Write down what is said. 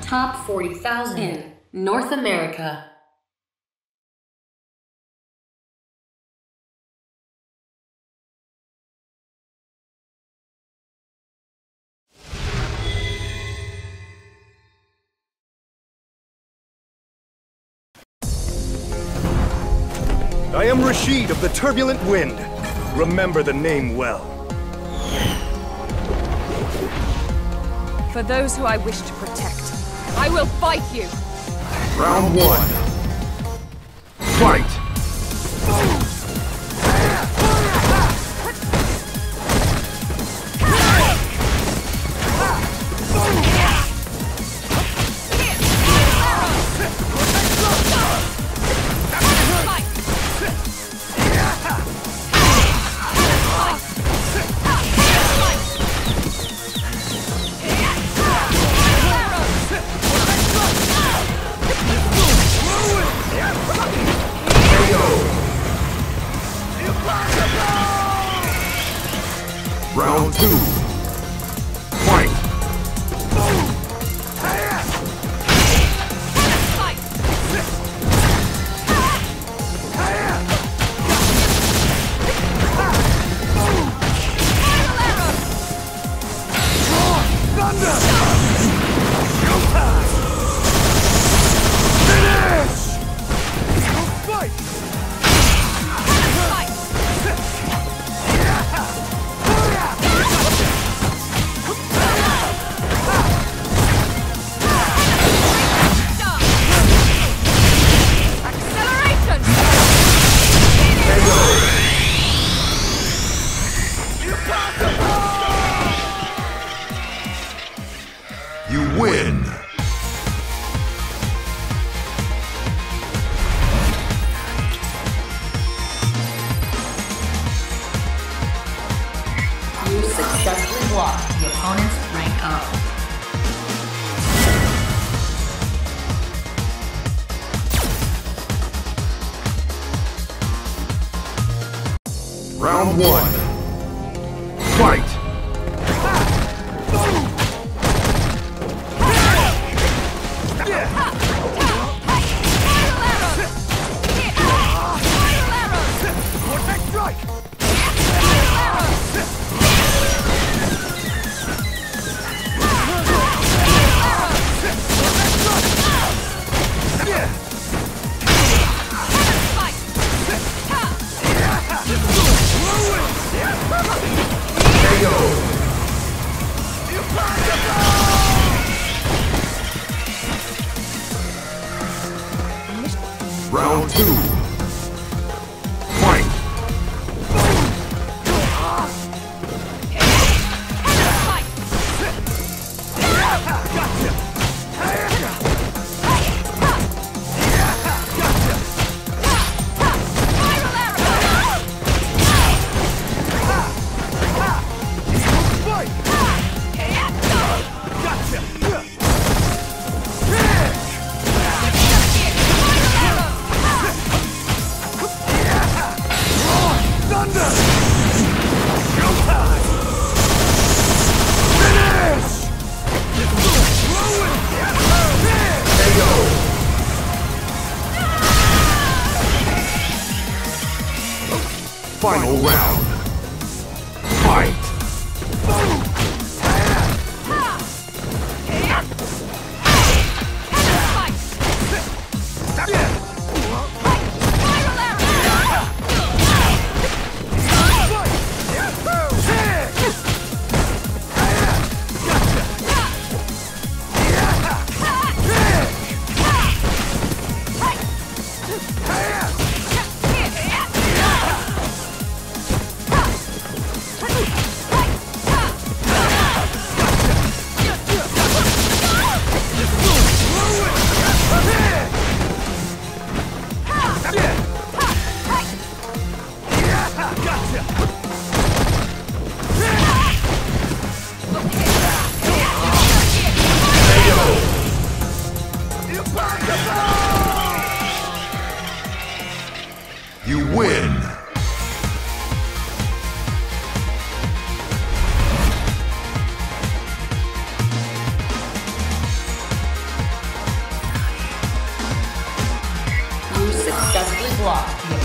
Top 40,000 in North America. I am Rashid of the Turbulent Wind. Remember the name well. For those who I wish to protect, I will fight you! Round one. Fight! Round two. Fight! You win! You successfully blocked the opponent's rank up. Round one. Fight! Round two. Fight! Final round. Fight! You win! block the